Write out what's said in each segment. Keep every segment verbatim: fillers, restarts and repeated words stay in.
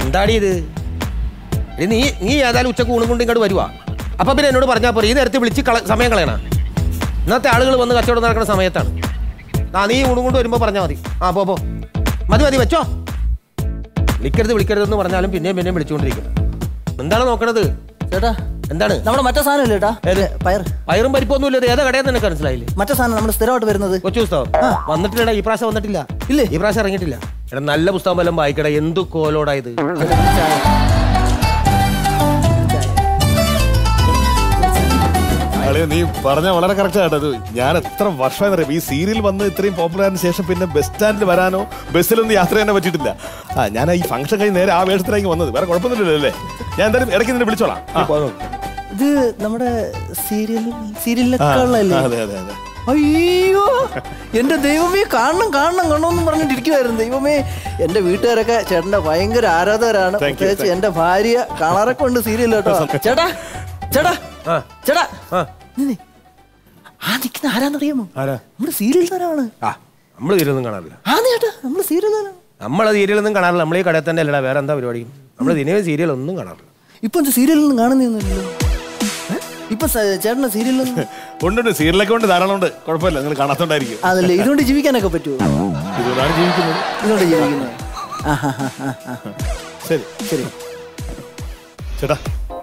എന്താടി ഇത്? നീ നീ ഏതായാലും ഉച്ചക്ക് ഊണും കൊണ്ട് ഇങ്ങോട്ട് വരുവാ. അപ്പം പിന്നെ എന്നോട് പറഞ്ഞാൽ പോരെ, ഈ നേരത്തെ വിളിച്ച് കള സമയം കളയണ. ഇന്നത്തെ ആളുകൾ വന്ന് കച്ചവടം നടക്കുന്ന സമയത്താണ്. ആ നീ ഊണും കൊണ്ട് വരുമ്പോൾ പറഞ്ഞാൽ മതി. ആ പോ പോ മതി മതി വെച്ചോ. വിളിക്കരുത് വിളിക്കരുതെന്ന് പറഞ്ഞാലും പിന്നെയും പിന്നെയും വിളിച്ചുകൊണ്ടിരിക്കുന്നത്. എന്താണ് നോക്കണത് ചേട്ടാ? എന്താണ് നമ്മുടെ മറ്റേ സാധനം ഇല്ലേ ചേട്ടാ? പയർ പയറും പരിപ്പൊന്നും ഇല്ല. ഏതാ കടയെന്ന് നിനക്ക് മനസ്സിലായില്ലേ? മറ്റേ സാധനം നമ്മുടെ സ്ഥിരമായിട്ട് വരുന്നത്. കൊച്ചു പുസ്തകം വന്നിട്ടില്ലടാ, ഈ പ്രാവശ്യം വന്നിട്ടില്ല. ഇല്ലേ, ഈ പ്രാവശ്യം ഇറങ്ങിയിട്ടില്ല. എടാ നല്ല പുസ്തകം വല്ലതും വായിക്കട. എന്തു കോലോടായത്. നീ പറഞ്ഞ വളരെ കറക്റ്റ് ആയിട്ടത്. ഞാൻ എത്ര വർഷമായി അറിയാം ഈ സീരിയൽ വന്ന് ഇത്രയും പോപ്പുലർ ആയതിനു ശേഷം പിന്നെ ബസ് സ്റ്റാൻഡിൽ വരാനോ ബസ്സിലൊന്നും യാത്ര ചെയ്യാനോ പറ്റിയിട്ടില്ല. ആ ഞാൻ ഈ ഫംഗ്ഷൻ കഴിഞ്ഞ് നേരെ ആ വേഷത്തിലേക്ക് വന്നത്. വേറെ കുഴപ്പമൊന്നുമില്ലല്ലോ അല്ലേ? ഞാൻ എന്തായാലും ഇടയ്ക്ക് നിന്നെ വിളിച്ചോളാം. ഇത് നമ്മുടെ സീരിയൽ സീരിയലിലൊക്കെ ഉള്ളതല്ലേ? അതെ അതെ അതെ. അയ്യോ എന്റെ ദൈവമേ, കാണണം കാണണം കാണണമെന്നും പറഞ്ഞിട്ടിരിക്കുവായിരുന്നു. ദൈവമേ, എന്റെ വീട്ടുകാരൊക്കെ ചേട്ടന്റെ ഭയങ്കര ആരാധകരാണ്. പ്രത്യേകിച്ച് എന്റെ ഭാര്യ കാണാറൊക്കെ ഉണ്ട് സീരിയൽ കേട്ടോ. ചേട്ടാ ചേട്ടാ ചേട്ടാ, ആ നിൽക്കുന്ന ആരാന്നറിയാമോ? നമ്മുടെ സീരിയൽ താരമാണ്. നമ്മള് സീരിയലൊന്നും കാണാറില്ല. ആ ചേട്ടാ, നമ്മള് സീരിയൽ താരം. നമ്മളെ സീരിയലൊന്നും കാണാറില്ല. നമ്മളീ കടയിൽ തന്നെ അല്ലടാ, വേറെ എന്താ പരിപാടി? നമ്മള് ദിനവും സീരിയൽ ഒന്നും കാണാറില്ല. ഇപ്പൊ സീരിയലൊന്നും കാണുന്നില്ലല്ലോ. ഇപ്പൊ ചേട്ടന്റെ സീരിയലൊന്നും ഉണ്ട്. സീരിയലൊക്കെ ഉണ്ട്, ധാരാളം ഉണ്ട്. കുഴപ്പമില്ല, നിങ്ങൾ കാണാത്തോണ്ടായിരിക്കും. അതല്ലേ, ഇതുകൊണ്ട് ജീവിക്കാനൊക്കെ പറ്റുമോ? ഇതുകൊണ്ടാണ് ജീവിക്കുന്നത്. ഇതുകൊണ്ട് ജീവിക്കുന്നത്. ശരി ശരി ചേട്ടാ.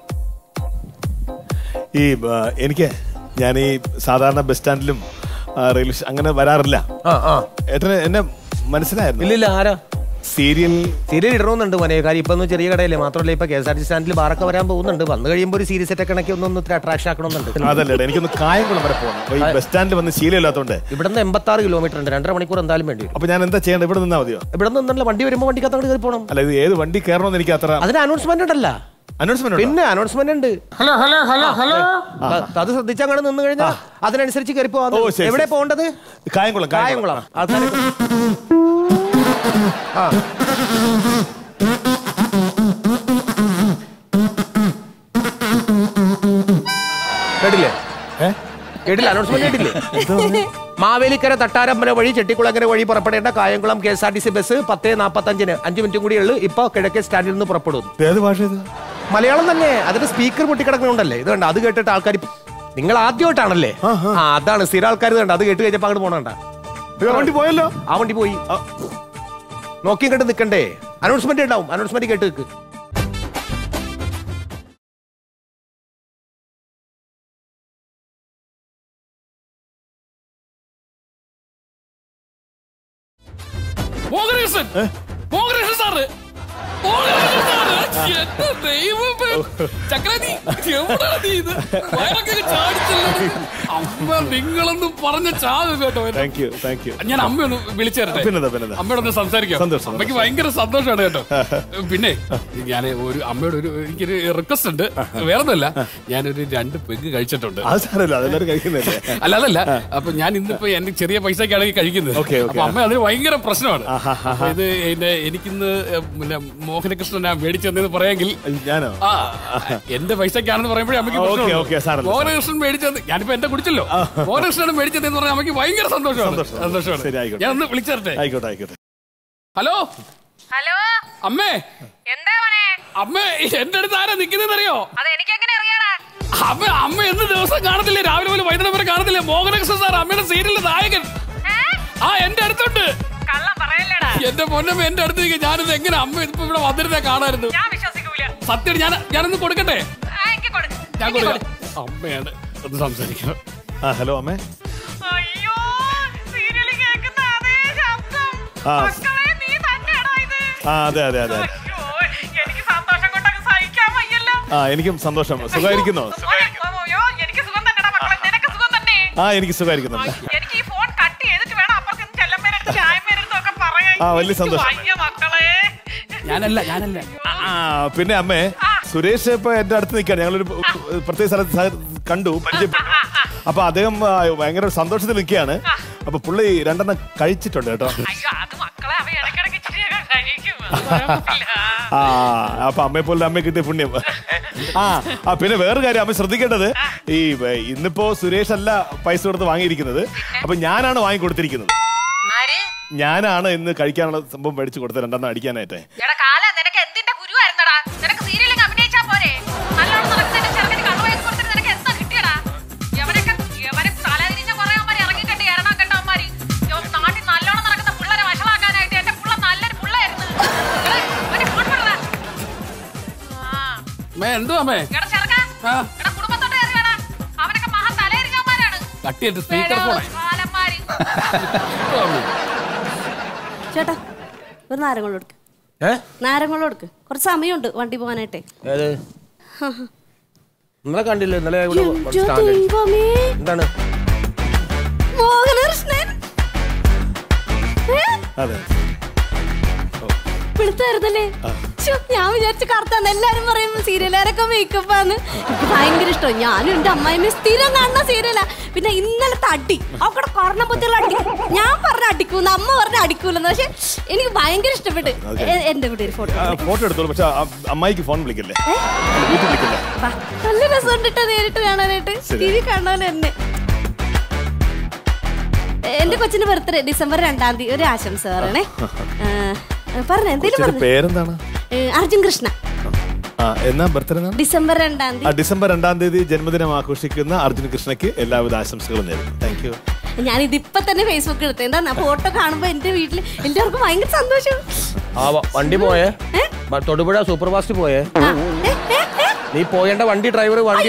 ഈ എനിക്ക് ഞാൻ ഈ സാധാരണ ബസ് സ്റ്റാൻഡിലും റെയിൽവേ അങ്ങനെ വരാറില്ല. ഏട്ടന് എന്നെ മനസ്സിലായിരുന്നു? ഇല്ലില്ല. ആരാ? സീരിയൽ സീരിയൽ ഇടണമെന്നുണ്ട് മോനെ. കാര്യം ഇപ്പൊ ഒന്ന് ചെറിയ കടയല്ലേ. മാത്രമല്ല ഇപ്പൊ കെ എസ് ആർ ടി സ്റ്റാൻഡിൽ ബാറൊക്കെ വരാൻ പോകുന്നുണ്ട്. വന്നു കഴിയുമ്പോൾ ഒരു സീരീസ് സെറ്റ് കണക്കി ഒന്നൊന്ന് അട്രാക്ഷൻ ആക്കണമെന്നുണ്ട്. അതല്ലേ, എനിക്കൊന്ന് കായംകുളം വരെ പോകണം. ബസ് സ്റ്റാൻഡിൽ വന്ന് ശീലമില്ലാത്തതുകൊണ്ട്. ഇവിടെ നിന്ന് എൺപത്തി ആറ് കിലോമീറ്റർ ഉണ്ട്. രണ്ടര മണിക്കൂർ എന്തായാലും വേണ്ടി വരും. അപ്പൊ ഞാൻ എന്താ ചെയ്യേണ്ടത്? ഇവിടെ നിന്നാ മതിയോ? ഇവിടെ നിന്നല്ല, വണ്ടി വരുമ്പോൾ വണ്ടിക്കകത്ത് കയറി പോകണം. അല്ല, ഇത് ഏത് വണ്ടി കയറണമെന്ന് എനിക്ക് അത്ര. അതിന് അനൗൺസ്മെന്റ് ഉണ്ടല്ല. അനൗൺസ്മെന്റ് പിന്നെ അനൗൺസ്മെന്റ് ഉണ്ട്. ഹലോ ഹലോ ഹലോ ഹലോ അത് ശ്രദ്ധിച്ചങ്ങനെ നിന്ന് കഴിഞ്ഞാൽ അതിനനുസരിച്ച് കയറി പോവാം. എവിടെ പോകേണ്ടത്? കായംകുളം. കായംകുളം. ആൾക്കാരെ ആ കേട്ടില്ലേ? കേട്ടില്ല? അനൗൺസ്മെന്റ് കേട്ടില്ലേ? മാവേലിക്കര തട്ടാരമ്പല വഴി ചെട്ടിക്കുളങ്ങര വഴി പുറപ്പെടേണ്ട Kayamkulam K S R T C bus പത്ത് നാപ്പത്തി അഞ്ചിന് അഞ്ചു മിനിറ്റും കൂടി ഉള്ളു. ഇപ്പൊ കിഴക്കേ സ്റ്റാൻഡിൽ നിന്ന് പുറപ്പെടുന്നു. ഏത് ഭാഷ? മലയാളം തന്നെ. അതിന്റെ സ്പീക്കർ പൊട്ടിക്കിടക്കണുണ്ടല്ലേ? ഇത് കണ്ട, അത് കേട്ടിട്ട് ആൾക്കാർ നിങ്ങൾ ആദ്യമായിട്ടാണല്ലേ? ആ അതാണ് സ്ഥിര ആൾക്കാർ കണ്ട. അത് കേട്ട് കഴിഞ്ഞപ്പോ അങ്ങോട്ട് പോണണ്ട. വണ്ടി പോയല്ലോ. ആ വണ്ടി പോയി. നോക്കി കേട്ട് നിൽക്കണ്ടേ? അനൗൺസ്മെന്റ് ഉണ്ടാവും. അനൗൺസ്മെന്റ് കേട്ട് നിൽക്ക്. മോഹനകൃഷ്ണൻ മോഹനകൃഷ്ണൻ സാറ് അമ്മ നിങ്ങളൊന്നും പറഞ്ഞ ചാവ് കേട്ടോ. ഞാൻ അമ്മയൊന്ന് വിളിച്ചു തരട്ടെ, അമ്മയോടൊന്ന് സംസാരിക്കാം. അമ്മയ്ക്ക് ഭയങ്കര സന്തോഷമാണ് കേട്ടോ. പിന്നെ ഞാൻ ഒരു അമ്മയോട് ഒരു എനിക്കൊരു റിക്വസ്റ്റ് ഉണ്ട്. വേറൊന്നുമല്ല, ഞാനൊരു രണ്ട് പെഗ് കഴിച്ചിട്ടുണ്ട്. അല്ല അതല്ല, അപ്പൊ ഞാൻ ഇന്നിപ്പോ എന്റെ ചെറിയ പൈസക്കാണെങ്കിൽ കഴിക്കുന്നത്. അപ്പൊ അമ്മ അതിന് ഭയങ്കര പ്രശ്നമാണ്. ഇത് എനിക്കിന്ന് പിന്നെ മോഹനകൃഷ്ണൻ ഞാൻ മേടിച്ചെന്ന് പറയാമെങ്കിൽ എന്റെ പൈസക്കാണെന്ന് പറയുമ്പോഴേ അമ്മയ്ക്ക് മോഹനകൃഷ്ണൻ മേടിച്ചത്. ഞാനിപ്പോ എന്റെ കുടിച്ചല്ലോ, മോഹനകൃഷ്ണൻ മേടിച്ചതെന്ന് പറഞ്ഞാൽ അമ്മയ്ക്ക് ഭയങ്കര സന്തോഷമാണ്. സന്തോഷമാണ്. ഞാൻ ഒന്ന് വിളിച്ചേരട്ടെ. ഹലോ ഹലോ അമ്മേ. എന്താ അമ്മേ, എന്റെ അടുത്ത് ആരാ നിൽക്കുന്നതെന്ന് അറിയോ? അമ്മ അമ്മ എന്ന് ദിവസം കാണത്തില്ലേ? രാവിലെ പോലെ വൈകുന്നേരം വരെ കാണത്തില്ലേ? മോഹനകൃഷ്ണൻ സാർ, അമ്മയുടെ സീരിയലിലെ നായകൻ. ആ എന്റെ അടുത്തുണ്ട്. എന്റെ പൊന്നമ്മ എന്റെ അടുത്ത് ഞാനിത് എങ്ങനെ അമ്മ ഇപ്പൊ ഇവിടെ വന്നിരുന്നേ കാണായിരുന്നു. സത്യം. ഞാൻ ഞാനൊന്ന് കൊടുക്കട്ടെ? ഞാൻ കൊടുക്കാം. അമ്മയാണ് ഒന്ന് സംസാരിക്കണം. ഹലോ അമ്മേ. അതെ അതെ അതെ. ആ എനിക്കും സന്തോഷം. സുഖമായിരിക്കുന്നോ? ആ എനിക്ക് സുഖമായിരിക്കുന്നുണ്ട്. ആ വലിയ സന്തോഷം. ഞാനല്ല ഞാനല്ല പിന്നെ അമ്മേ, സുരേഷ് ഇപ്പൊ എന്റെ അടുത്ത് നിൽക്കാണ്. ഞങ്ങളൊരു പ്രത്യേക സ്ഥലത്ത് കണ്ടു, പരിചയപ്പെട്ടു. അപ്പൊ അദ്ദേഹം ഭയങ്കര സന്തോഷത്തിൽ നിൽക്കുകയാണ്. അപ്പൊ പുള്ളി രണ്ടെണ്ണം കഴിച്ചിട്ടുണ്ട് കേട്ടോ. ആ അപ്പൊ അമ്മയെ പോലെ അമ്മയെ കിട്ടിയ പുണ്യം. ആ പിന്നെ വേറെ കാര്യം അമ്മ ശ്രദ്ധിക്കേണ്ടത്, ഈ ഇന്നിപ്പോ സുരേഷ് അല്ല പൈസ കൊടുത്ത് വാങ്ങിയിരിക്കുന്നത്. അപ്പൊ ഞാനാണ് വാങ്ങി കൊടുത്തിരിക്കുന്നത്. ഞാനാണ് ഇന്ന് കഴിക്കാനുള്ള സംഭവം മേടിച്ചു കൊടുത്തത്, രണ്ടെണ്ണം അടിക്കാനായിട്ടേ. എന്തോ അമ്മേ തട്ടിയിട്ട് സ്പീക്കർ ഫോണായി. ചേട്ടാ ഒരു നാരങ്ങളും എടുക്ക്. നാരങ്ങളും എടുക്ക്. കുറച്ച് സമയമുണ്ട് വണ്ടി പോകാനായിട്ടേ. ഇന്നലെ കണ്ടില്ല ഇന്നലെ എന്താണ് മോഹനകൃഷ്ണൻ അതെ പിടുത്തായിരുന്നല്ലേ? ഞാൻ വിചാരിച്ചു കറുത്താന്ന്. എല്ലാരും പറയുമ്പോ സീരിയലുകാരൊക്കെ മേക്കപ്പാന്ന്. എനിക്ക് ഭയങ്കര ഇഷ്ടം. ഞാനും എന്റെ അമ്മായിമ്മ സ്ഥിരം കാണുന്ന സീരിയലാ. പിന്നെ ഇന്നലത്തെ അടി അവിടെ കൊറണപ്പത്തിയുള്ള അടി ഞാൻ പറഞ്ഞ അടിക്കൂന്ന് അമ്മ പറഞ്ഞ അടിക്കൂലെന്ന്. പക്ഷെ എനിക്ക് ഭയങ്കര ഇഷ്ടപ്പെട്ട്. എന്റെ കൂടെ ഒരു ഫോട്ടോ ഫോട്ടോ എടുത്തോളൂ. പക്ഷെ അമ്മായിക്ക് ഫോൺ വിളിക്കല്ലേ? നല്ല രസമുണ്ട് കേട്ടോ നേരിട്ട് കാണാനായിട്ട്. ടി വി കാണാൻ എന്നെ. എന്റെ കൊച്ചിന്റെ ബർത്ത്ഡേ ഡിസംബർ രണ്ടാം തീയതി. ഒരു ആശംസ പറയണേ. പറഞ്ഞ എന്തേലും പേരെന്താണ്? അർജുൻ കൃഷ്ണ. എന്നാ ബർത്ത്ഡേ? ഡിസംബർ രണ്ടാം തീയതി. ഡിസംബർ രണ്ടാം തീയതി ജന്മദിനം ആഘോഷിക്കുന്ന അർജുൻ കൃഷ്ണയ്ക്ക് എല്ലാവിധ ആശംസകളും നേരുന്നു. Thank you. ഞാൻ ഇതിപ്പോ തന്നെ ഫേസ്ബുക്കിൽ എടുത്തു. എന്താ ഫോട്ടോ കാണുമ്പോ എന്റെ വീട്ടില് എല്ലാവർക്കും ഭയങ്കര സന്തോഷം. വണ്ടി പോയേ തൊടുപുഴ സൂപ്പർ ഫാസ്റ്റ് പോയേ. നീ പോയേണ്ട വണ്ടി ഡ്രൈവർ വണ്ടി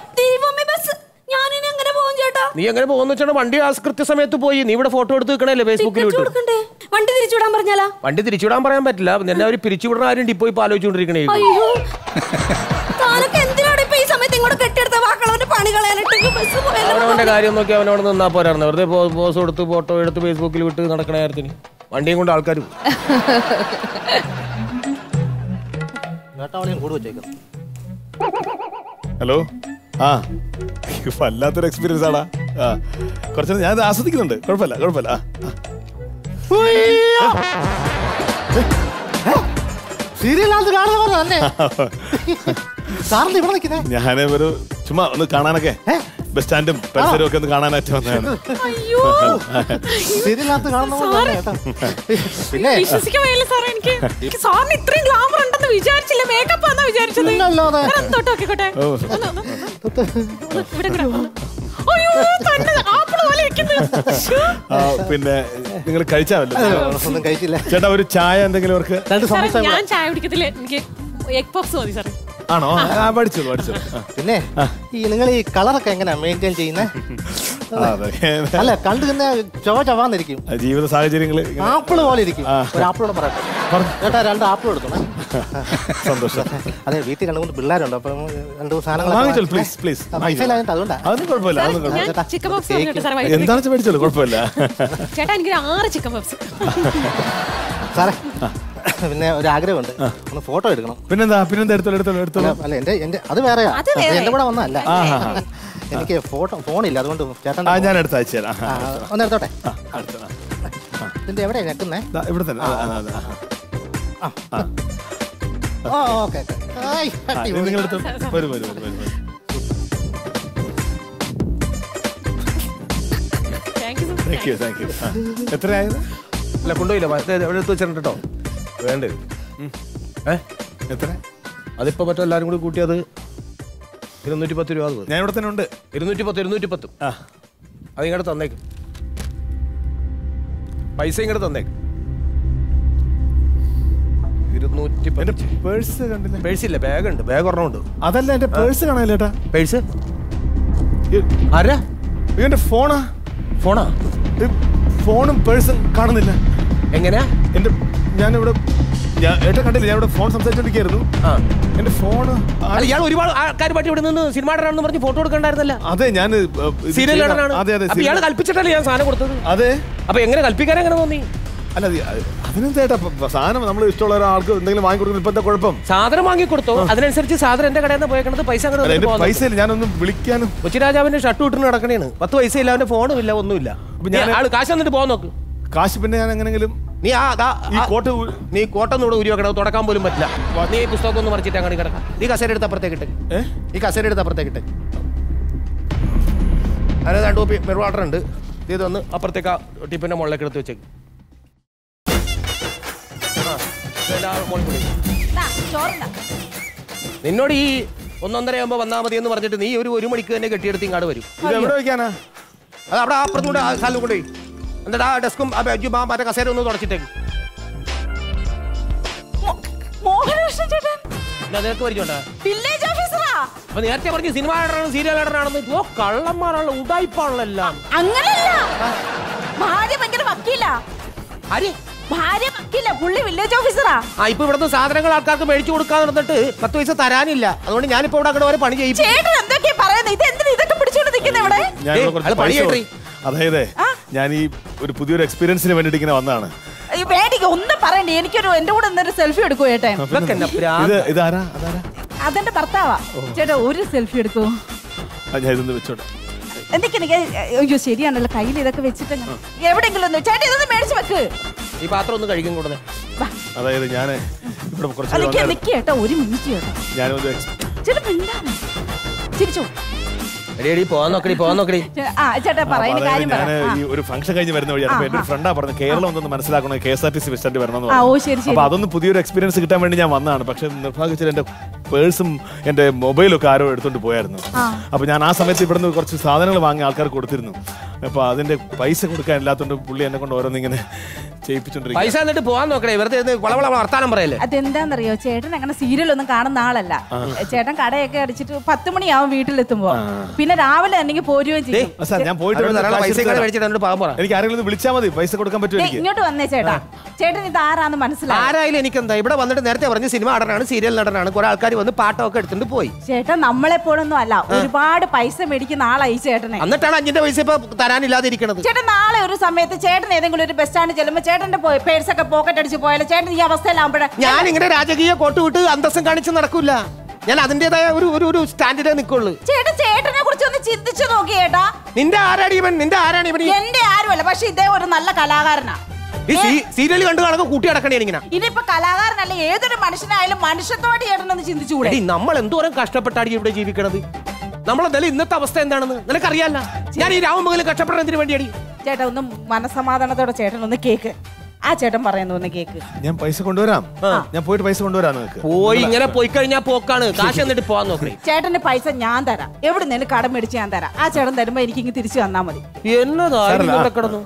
നീ എങ്ങനെ പോകുന്ന വെച്ചാൽ വണ്ടി കൃത്യസമയത്ത് പോയി. നീ ഇവിടെ ഫോട്ടോ എടുത്ത് വെക്കണല്ലേ ഫേസ്ബുക്കിൽ വിട്ടു. വണ്ടി തിരിച്ചുവിടാൻ പറഞ്ഞാലാ? വണ്ടി തിരിച്ചുവിടാൻ പറയാൻ പറ്റില്ല. എന്നെ അവർ പിരിച്ചുവിടുന്ന ആരും ഡിപ്പോ ഇപ്പൊ ആലോചിച്ചുകൊണ്ടിരിക്കണേ. അവനവന്റെ കാര്യം നോക്കി അവനോട് നിന്നാ പോരായിരുന്നു. വെറുതെ പോസ് കൊടുത്ത് ഫോട്ടോ എടുത്ത് ഫേസ്ബുക്കിൽ വിട്ട് നടക്കണ കാര്യത്തിന് വണ്ടിയും കൊണ്ട് ആൾക്കാർ. ഹലോ. ആ വല്ലാത്തൊരു എക്സ്പീരിയൻസ് ആടാ. ആ കുറച്ചു ഞാൻ ആസ്വദിക്കുന്നുണ്ട്. കുഴപ്പമില്ല കുഴപ്പമില്ല. ഞാനേ ഒരു ചുമ്മാ ഒന്ന് കാണാനൊക്കെ ബസ് സ്റ്റാൻഡും പരിസരവും ഒക്കെ ഒന്ന് കാണാനായിട്ട് വന്നതാണ്. പിന്നെ വിശ്വസിക്കാൻ വയ്യല്ലേ സാറേ. എനിക്ക് സാറിന് ഇത്രയും ഗ്ലാമർ ഉണ്ടെന്ന് വിചാരിച്ചില്ല. മേക്കപ്പ് ആണെന്നാ വിചാരിച്ചത്. തൊട്ടോക്കിക്കോട്ടെ. പിന്നെ നിങ്ങൾ കഴിച്ചാവല്ലോ? ചേട്ടാ ഒരു ചായ എന്തെങ്കിലും അവർക്ക്? ഞാൻ ചായ കുടിക്കത്തില്ല. എനിക്ക് എഗ് പഫ്സ് മതി സാറേ. ആണോ? പഠിച്ചോളൂ പഠിച്ചോളൂ. പിന്നെ ഈ നിങ്ങൾ ഈ കളറൊക്കെ എങ്ങനെയാ മെയിൻറ്റെയിൻ ചെയ്യുന്നത്? അല്ല കണ്ടു തന്നെ ചൊവ ചവാന്നിരിക്കും. ജീവിത സാഹചര്യങ്ങള് ആപ്പിള് പോലെ ഇരിക്കും. ഒരു ആപ്പിളോട് പറയട്ടെ ചേട്ടാ. രണ്ട് ആപ്പിൾ എടുത്തോളെ. സന്തോഷം. അതെ വീട്ടിൽ രണ്ടു മൂന്ന് പിള്ളേരുണ്ട്. അപ്പൊ രണ്ടു സാധനങ്ങൾ അതൊന്നും കുഴപ്പമില്ല. എന്താണ് മേടിച്ചോളൂ കുഴപ്പമില്ല. ചേട്ടാ എനിക്ക് ആറ് ചിക്കൻ പഫ്സ്. സാറേ പിന്നെ ഒരു ആഗ്രഹമുണ്ട്. ഒന്ന് ഫോട്ടോ എടുക്കണം. പിന്നെന്താ പിന്നെന്താ എടുത്തോളൂ എടുത്തോളൂ എടുത്തോളൂ. അല്ല എന്റെ എന്റെ അത് വേറെയാ. എന്റെ കൂടെ വന്നല്ല. എനിക്ക് ഫോട്ടോ ഫോണില്ല. അതുകൊണ്ട് ചേട്ടൻ ഞാൻ എടുത്ത് അയച്ചു തരാം. ഒന്ന് എടുത്തോട്ടെ. ഇതിന്റെ എവിടെയാ ഞെക്കുന്നേ? ഇവിടെ തന്നെ. ഓക്കെ നിങ്ങൾ എടുത്തോ. വരും വരും വരും. Thank you thank you. എത്രയായത്? അല്ല കൊണ്ടുപോയില്ല. എവിടെ എടുത്ത് വെച്ചിട്ടുണ്ട് കേട്ടോ. വേണ്ടേ ഏ എത്ര? അതിപ്പോ മറ്റോ എല്ലാരും കൂടി കൂട്ടിയത് ഇരുന്നൂറ്റി പത്ത് രൂപ. ഞാൻ ഇവിടെ തന്നെ ഉണ്ട്. ഇരുന്നൂറ്റി പത്ത് ഇരുന്നൂറ്റി പത്തും അത് ഇങ്ങോട്ട് തന്നേക്ക്. പൈസ ഇങ്ങോട്ട് തന്നേക്ക്. ഇരുന്നൂറ്റി പേഴ്സ് കണ്ടില്ല? പേഴ്സ് ഇല്ല, ബാഗ് ഉണ്ട്. ബാഗ് ഒരെണ്ണമുണ്ട്. അതല്ല എന്റെ പേഴ്സ് കാണാനില്ലേട്ടാ. പേഴ്സ് ആരാ? എന്റെ ഫോണാ. ഫോണാ? ഫോണും പേഴ്സും കാണുന്നില്ല. എങ്ങനെയാ? എന്റെ ഞാനിവിടെ ഏട്ടാ കണ്ടില്ല. ഞാൻ ഇവിടെ ഫോൺ സംസാരിച്ചോണ്ടിരിക്കായിരുന്നു. എന്റെ ഫോണ് ഇയാൾ ഒരുപാട് ആൾക്കാരുമായിട്ട് ഇവിടെ നിന്ന് സിനിമ ഇടണമെന്ന് പറഞ്ഞ് ഫോട്ടോ എടുക്കണ്ടായിരുന്നല്ല? അതെ ഞാൻ സീരിയൽ ഇടനാണ്. ഇയാൾ കൽപ്പിച്ചിട്ടല്ലേ ഞാൻ സാധനം കൊടുത്തത്? അതെ. അപ്പൊ എങ്ങനെ കൽപ്പിക്കാൻ എങ്ങനെ തോന്നി? അല്ല അതിനെന്താ സാധനം നമ്മൾ ഇഷ്ടമുള്ള ഒരാൾക്ക് എന്തെങ്കിലും വാങ്ങിക്കൊടുക്കുന്ന ഇപ്പൊ എന്താ കുഴപ്പം? സാധനം വാങ്ങിക്കൊടുത്തോ, അതിനനുസരിച്ച് സാധനം എന്റെ കടയിൽ നിന്ന് പോയേക്കണത്. പൈസ പൈസ ഇല്ല. ഞാനൊന്നും വിളിക്കാനും കൊച്ചിരാജാവിന്റെ ഷർട്ട് ഇട്ടിട്ട് നടക്കണേണ്. പത്ത് പൈസ ഇല്ല, അവന്റെ ഫോണും ഇല്ല, ഒന്നുമില്ല. ആള് കാശ് വന്നിട്ട് പോകാൻ നോക്ക്. കാശ് പിന്നെ ഞാൻ എങ്ങനെങ്കിലും നീ ആ ഈ കോട്ട് നീ കോട്ടൊന്നും ഇവിടെ ഉരി വെക്കണം. തുടക്കാൻ പോലും പറ്റില്ല. നീ ഈ പുസ്തകം ഒന്ന് മറിച്ചിട്ട് അങ്ങനെ കിടക്കാം. നീ കസേര എടുത്ത് അപ്പുറത്തേക്ക് ഇട്ട്. ഈ കസേര എടുത്ത് അപ്പുറത്തേക്ക് ഇട്ട്. അതിന് രണ്ട് കുപ്പി മിനറൽ വാട്ടർ ഉണ്ട്. ഇതൊന്ന് അപ്പുറത്തേക്ക് ആ ടിപ്പിന്റെ മുകളിലേക്ക് എടുത്ത് വെച്ചേക്ക്. നിന്നോട് ഈ ഒന്നൊന്നര ആകുമ്പോ വന്നാ മതി എന്ന് പറഞ്ഞിട്ട് നീ ഒരു ഒരു മണിക്ക് തന്നെ കെട്ടിയെടുത്ത് ഇങ്ങോട്ട് വരും. എവിടെ വെക്കാനാ? അത് അവിടെ അപ്പുറത്തൂടെ സ്ഥലം കൊണ്ടുപോയി. എന്നിട്ട് ആ ഡെസ്കും മറ്റേ കസേര ഒന്ന് തുടച്ചിട്ടേക്ക്. നിനക്ക് പരിചയമുണ്ടോ? വില്ലേജ് ഓഫീസറാ. അപ്പൊ നേരത്തെ പറഞ്ഞു സിനിമ ആടനാണ് സീരിയൽ ആടനാണെന്ന്. ഓ കള്ളന്മാരാണല്ലോ, ഉടായിപ്പാണല്ലോ എല്ലാം. അങ്ങനല്ല, ഭാര്യ ഭയങ്കര വക്കീല. ആര്? ഭാര്യ വക്കീല, പുള്ളി വില്ലേജ് ഓഫീസറാ. ആ ഇപ്പൊ ഇവിടുത്തെ സാധനങ്ങൾ ആൾക്കാർക്ക് മേടിച്ചു കൊടുക്കാൻ നടന്നിട്ട് പത്ത് പൈസ തരാനില്ല. അതുകൊണ്ട് ഞാനിപ്പോ ഇവിടെ അങ്ങോട്ട് വരെ പണി ചെയ്യും. ചേട്ടൻ എന്തൊക്കെയാ പറയുന്നത്? ഇത് എന്തിനാ ഇതൊക്കെ പിടിച്ചോണ്ട് നിൽക്കുന്നത് ഇവിടെ? അതായത് ഞാൻ ഈ ഒരു പുതിയൊരു എക്സ്പീരിയൻസിന് വേണ്ടിട്ട് ഇങ്ങനെ വന്നതാണ്. വേണ്ടിക്ക് ഒന്നും പറയണ്ടേ, എനിക്കൊരു എന്റെ കൂടെ എന്തൊരു സെൽഫി എടുക്കൂ ചേട്ടൻ. അതെന്റെ ഭർത്താവാ. ചേട്ടാ ഒരു സെൽഫി എടുക്കൂ. ഞാൻ ഇതൊന്ന് വെച്ചോട്ടെ. എന്തൊക്കെ അയ്യോ ശരിയാണല്ലോ, കയ്യിൽ ഇതൊക്കെ വെച്ചിട്ട് എവിടെയെങ്കിലും ഒന്ന് ചേട്ടാ ഇതൊന്ന് മേടിച്ചു വെക്ക്. ഈ പാത്രം ഒന്ന് കഴിക്കും കൂടെ. അതായത് ഞാൻ ഇവിടെ കുറച്ച് ചേട്ടാ ഒരു മിനിറ്റ് ചേട്ടാ. ഞാനൊന്ന് ചേട്ടാ പിന്താണ് ചിരിച്ചോ. ഒരു ഫംഗ്ഷൻ കഴിഞ്ഞ് വരുന്ന വഴിയാണ് എന്റെ ഫ്രണ്ടാ പറഞ്ഞു കേരളം ഒന്നും മനസ്സിലാക്കണം, K S R T C bus stand വരണമെന്ന്. അപ്പൊ അതൊന്ന് പുതിയൊരു എക്സ്പീരിയൻസ് കിട്ടാൻ വേണ്ടി ഞാൻ വന്നതാണ്. പക്ഷെ നിർഭാഗ്യത്തിൽ എന്റെ പേഴ്സും എന്റെ മൊബൈലും ഒക്കെ ആരോ എടുത്തോണ്ട് പോയായിരുന്നു. അപ്പൊ ഞാൻ ആ സമയത്ത് ഇവിടുന്ന് കുറച്ച് സാധനങ്ങൾ വാങ്ങി ആൾക്കാർക്ക് കൊടുത്തിരുന്നു. അപ്പൊ അതിന്റെ പൈസ കൊടുക്കാൻ ഇല്ലാത്തോണ്ട് പുള്ളി എന്നെ കൊണ്ട് ഓരോന്നിങ്ങനെ ചെയ്യിപ്പിച്ചോണ്ടിരിക്കും. പൈസ എന്നിട്ട് പോകാൻ നോക്കണേ, വെറുതെ വർത്താനം പറയല്ലേ. അതെന്താന്നറിയോ, ചേട്ടൻ അങ്ങനെ സീരിയലൊന്നും കാണുന്ന ആളല്ല. ചേട്ടൻ കടയൊക്കെ അടിച്ചിട്ട് പത്ത് മണിയാവും വീട്ടിലെത്തുമ്പോ. പിന്നെ രാവിലെ തന്നെ പോരുകയും ചെയ്യും. എനിക്ക് ആരെങ്കിലും വിളിച്ചാൽ മതി, പൈസ കൊടുക്കാൻ പറ്റുമോ? ഇങ്ങോട്ട് വന്നേ ചേട്ടാ. ചേട്ടൻ ഇത് ആരാന്ന് മനസ്സിലായി? ആരായാലും എനിക്കെന്താ, ഇവിടെ വന്നിട്ട് നേരത്തെ പറഞ്ഞ് സിനിമ നടനാണ്, സീരിയൽ നടനാണ്. കുറെ ആൾക്കാർ വന്ന് പാട്ടൊക്കെ എടുത്തിട്ട് പോയി. ചേട്ടൻ നമ്മളെപ്പോഴൊന്നും അല്ല, ഒരുപാട് പൈസ മേടിക്കുന്ന ആളായി ചേട്ടനെ. എന്നിട്ടാണ് അഞ്ചിന്റെ പൈസ ഇപ്പൊ തരാനില്ലാതിരിക്കണത്. ചേട്ടൻ നാളെ ഒരു സമയത്ത് ചേട്ടൻ ഏതെങ്കിലും ഒരു ബസ് സ്റ്റാൻഡ് ചെല്ലുമ്പോ ചേട്ടന്റെ പേഴ്സൊക്കെ പോക്കറ്റ് അടിച്ച് പോയാലും ചേട്ടൻ ഈ അവസ്ഥയിലാവുമ്പോഴേ ഞാൻ ഇങ്ങനെ രാജകീയ കോട്ട് വിട്ട് അന്തസ്സം കാണിച്ച് നടക്കൂല. ഞാൻ അതിന്റേതായ ഒരു ഒരു സ്റ്റാൻഡിലേ നിൽക്കുള്ളൂ. ചേട്ടൻ ചേട്ടനെ കുറിച്ച് ഒന്ന് ചിന്തിച്ചു നോക്കി ചേട്ടാ. നിന്റെ ആരാണ് ഇവൻ? നിന്റെ ആരാണ് ഇവൻ? എന്റെ ആരുമല്ല, പക്ഷെ ഇതേ ഒരു നല്ല കലാകാരനാ. സീരിയൽ കണ്ടു കാണുക കൂട്ടി അടക്കണേ ഇങ്ങനെ. ഇനിയിപ്പോ കലാകാരനല്ല, ഏതൊരു മനുഷ്യനായാലും മനുഷ്യത്തോടെ ചേട്ടനൊന്ന് ചിന്തിച്ചുകൂടെ? നമ്മൾ എന്തോരം കഷ്ടപ്പെട്ടാണ് ഇവിടെ ജീവിക്കണത്. നമ്മളെന്തായാലും ഇന്നത്തെ അവസ്ഥ എന്താണെന്ന് നിനക്കറിയാല്ല. ഞാൻ ഈ രാവും പകലും കഷ്ടപ്പെടുന്നതിന് വേണ്ടിയടി. ചേട്ടാ ഒന്ന് മനസമാധാനത്തോടെ ചേട്ടൻ ഒന്ന് കേക്ക്. ആ ചേട്ടൻ പറയുന്നു ഒന്ന് കേക്ക്. ഞാൻ പൈസ കൊണ്ടുവരാം, ഞാൻ പോയിട്ട് പൈസ കൊണ്ടുവരാം. പോയി ഇങ്ങനെ പോയി കഴിഞ്ഞാൽ പോക്കാണ്. കാശ് എന്നിട്ട് പോവാൻ നോക്കണേ. ചേട്ടന്റെ പൈസ ഞാൻ തരാം, എവിടെ നിന്ന് കടം മേടിച്ച് ഞാൻ തരാം. ആ ചേട്ടൻ തരുമ്പോ എനിക്ക് ഇങ്ങ് തിരിച്ചു തന്നാ മതി. എന്നതാ കിടന്നു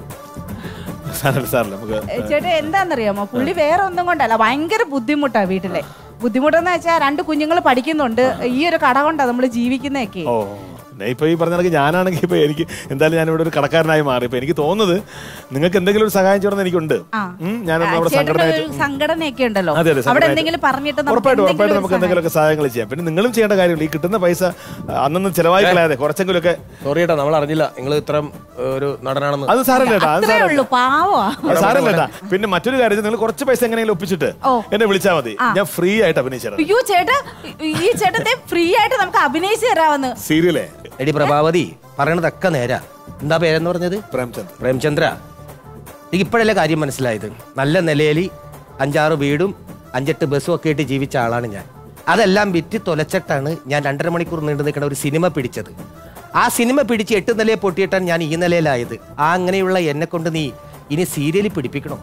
ചേട്ടാ എന്താന്നറിയാമോ, പുള്ളി വേറെ ഒന്നും കൊണ്ടല്ല, ഭയങ്കര ബുദ്ധിമുട്ടാ വീട്ടിലെ. ബുദ്ധിമുട്ടെന്ന് വെച്ചാൽ രണ്ട് കുഞ്ഞുങ്ങൾ പഠിക്കുന്നുണ്ട്. ഈ ഒരു കട കൊണ്ടാ നമ്മള് ജീവിക്കുന്നതൊക്കെ. ഇപ്പൊ ഈ പറഞ്ഞ ഞാനാണെങ്കിൽ ഇപ്പൊ എനിക്ക് എന്തായാലും ഞാൻ ഇവിടെ ഒരു കടക്കാരനായി മാറി. ഇപ്പൊ എനിക്ക് തോന്നുന്നത് നിങ്ങൾക്ക് എന്തെങ്കിലും ഒരു സഹായം ചെയ്യണമെന്ന് എനിക്കുണ്ട്. സംഘടനയൊക്കെ ഉണ്ടല്ലോ, അവിടെ എന്തെങ്കിലും പറഞ്ഞിട്ട് ഉറപ്പായിട്ടും ഉറപ്പായിട്ടും നമുക്ക് എന്തെങ്കിലുമൊക്കെ സഹായങ്ങൾ ചെയ്യാം. പിന്നെ നിങ്ങളും ചെയ്യേണ്ട കാര്യമില്ല, ഈ കിട്ടുന്ന പൈസ അന്നൊന്നും ചെലവായി കളയാതെ കുറച്ചെങ്കിലും ഒക്കെ. സോറി കേട്ടോ, നമ്മൾ അറിഞ്ഞില്ല നിങ്ങൾ ഇത്രയും ഒരു നടനാണെന്ന്. അത് സാരല്ലേട്ടാ, സാരല്ലേട്ടാ. പിന്നെ മറ്റൊരു കാര്യം, നിങ്ങൾ കുറച്ച് പൈസ എങ്ങനെയെങ്കിലും ഒപ്പിച്ചിട്ട് എന്നെ വിളിച്ചാൽ മതി, ഞാൻ ഫ്രീ ആയിട്ട് അഭിനയിച്ചു. അയ്യോ ചേട്ടാ, ഈ ചേട്ടത്തെ ഫ്രീ ആയിട്ട് നമുക്ക് അഭിനയിച്ചു തരാമെന്ന്. സീരിയലേ എടി പ്രഭാവതി പറയണതൊക്കെ നേരാ. എന്താ പേരെന്ന് പറഞ്ഞത്? പ്രേംചന്ദ്ര. പ്രേംചന്ദ്ര, എനിക്ക് ഇപ്പോഴല്ലേ കാര്യം മനസ്സിലായത്. നല്ല നിലയിൽ അഞ്ചാറ് വീടും അഞ്ചെട്ട് ബസ്സും ഒക്കെ ആയിട്ട് ജീവിച്ച ആളാണ് ഞാൻ. അതെല്ലാം വിറ്റ് തൊലച്ചിട്ടാണ് ഞാൻ രണ്ടര മണിക്കൂർ നീണ്ടു നിൽക്കുന്ന ഒരു സിനിമ പിടിച്ചത്. ആ സിനിമ പിടിച്ച് എട്ട് നിലയെ പൊട്ടിയിട്ടാണ് ഞാൻ ഈ നിലയിലായത്. ആ അങ്ങനെയുള്ള എന്നെ കൊണ്ട് നീ ഇനി സീരിയലിൽ പിടിപ്പിക്കണം.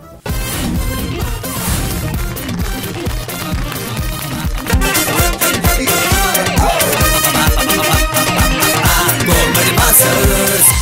Masters